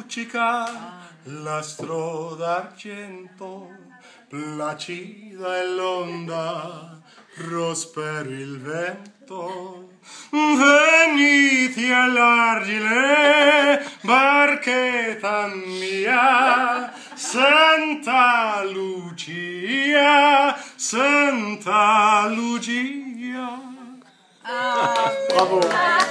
luccica l'astro d'argento, placida è l'onda, prosper il vento. Venite all'argine, barchetta mia, Santa Lucia, Santa Lucia. Bravo.